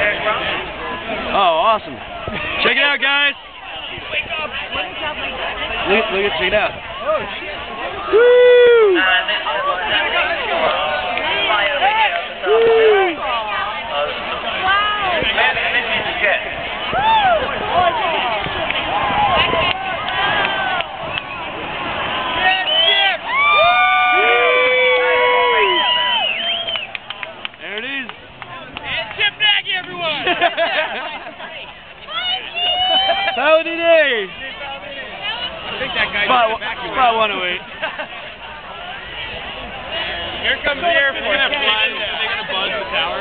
Oh, awesome. Check it out, guys. Look at, check it out. Oh, shit. Woo! There it is. And Chip Nagy, everyone! Howdy day! I think that guy Spot 108. Here comes the Air Force. They're gonna buzz the tower.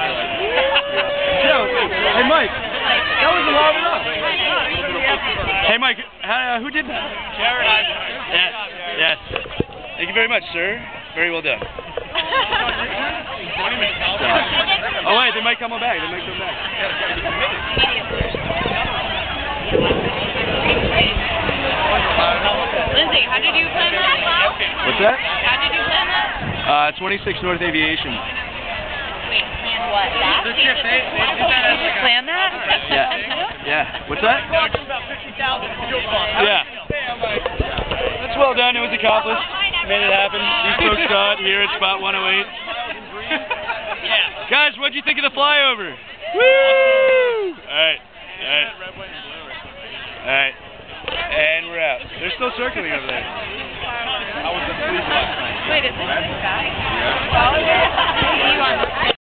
Hey Mike, that was loud enough. Hey Mike, who did that? Jared, Yes. Thank you very much, sir. Very well done. 20 minutes. Oh wait, they might come back. They might come back. Lindsey, how did you plan that? What's that? How did you plan that? 26 North Aviation. Wait, plan what? That? The Chip, they Plan that? Yeah. What's that? Yeah. That's well done. It was accomplished. Made it happen. These folks saw it here at Spot 108. Yeah. Guys, what'd you think of the flyover? Woo! Alright. Alright. And we're out. They're still circling over there. Wait, is this the guy? Yeah.